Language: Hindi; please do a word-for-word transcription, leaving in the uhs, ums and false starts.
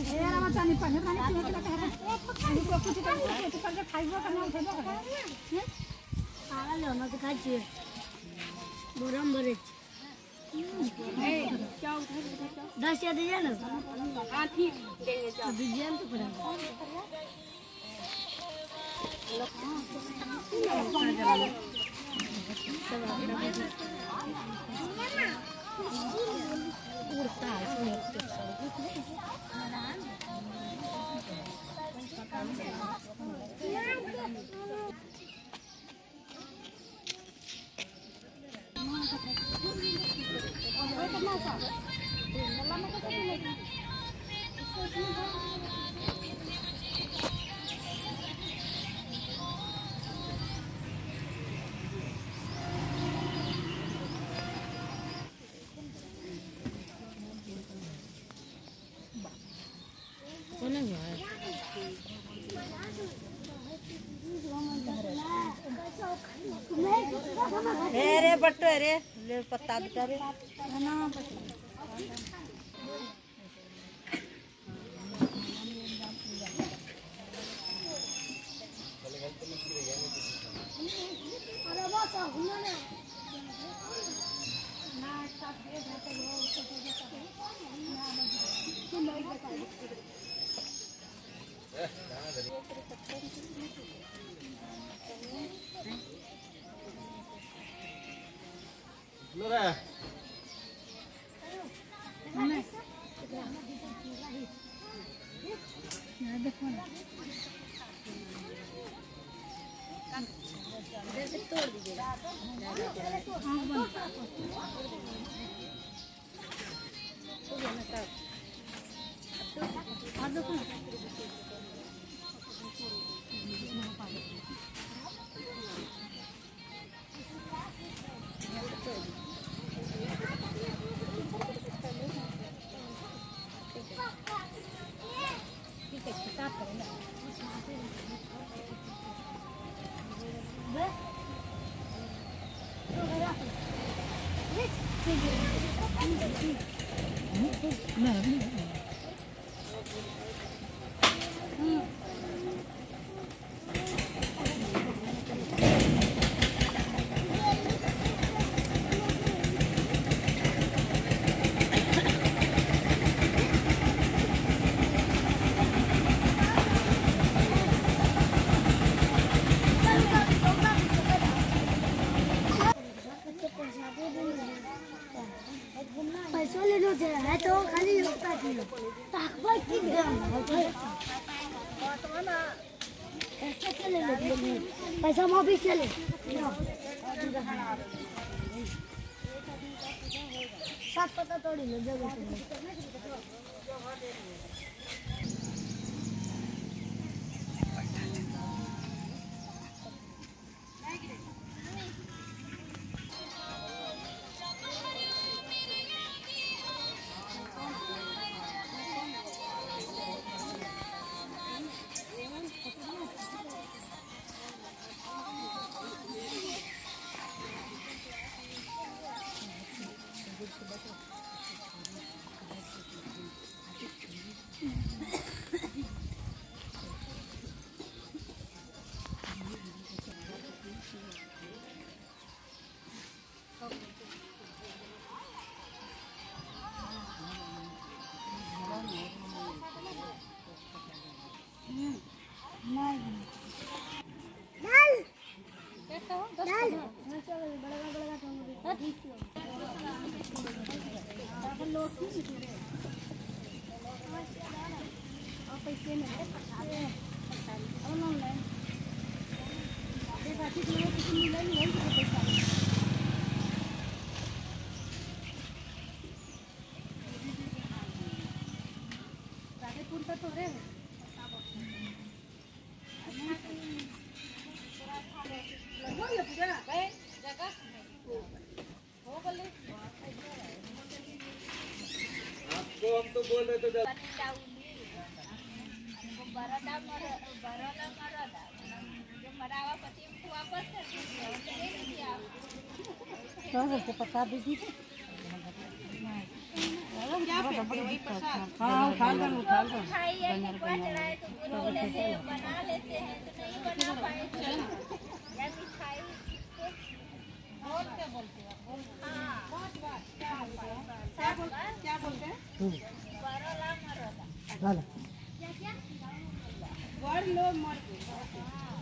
यार मत पानी पानी पानी पीने के लिए पानी को कुछ कर कुछ कर खाइबो करना उठेबो कर आला ले न तो खाइ छी बोरम भरे ए क्या उठा दस या दीजिए ना हां ठीक देंगे जाओ दीजिए तो पड़ा उड़ता है अरे बट्टो अरे ले पत्ता बिटा रे ना अरे बस हुना ना ना स्टार्ट हो जाता है Lura. Mana? Ada pun. Ada तोड़ दीजिएगा. ada pun. पैसा ले लो है तो खाली होता किलो ताकबर की पैसा चले लो पैसा मैं भी चले सात पता तोड़ी लो जगह हम तो बोल रहे थे पता दीजिए हाँ उठा लो उठा लो क्या बोलते हैं वर लो मर